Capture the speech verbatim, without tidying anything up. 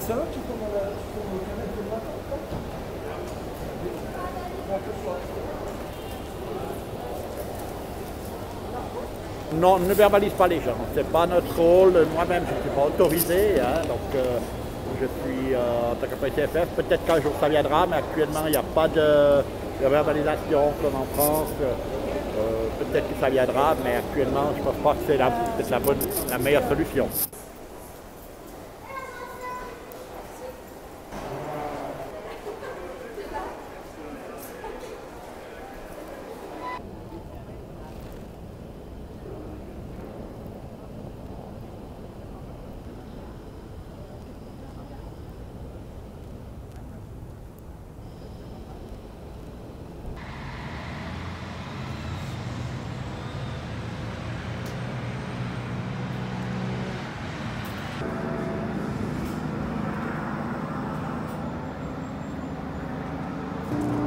ça, tu peux me connaître le matin? Non, on ne verbalise pas les gens, c'est pas notre rôle, moi-même je ne suis pas autorisé, hein, donc euh, je suis euh, en tant qu'apprécié F F, peut-être qu'un jour ça viendra, mais actuellement il n'y a pas de, de verbalisation comme en France, euh, peut-être que ça viendra, mais actuellement je ne pense pas que c'est la, la, bonne, la meilleure solution. Thank you.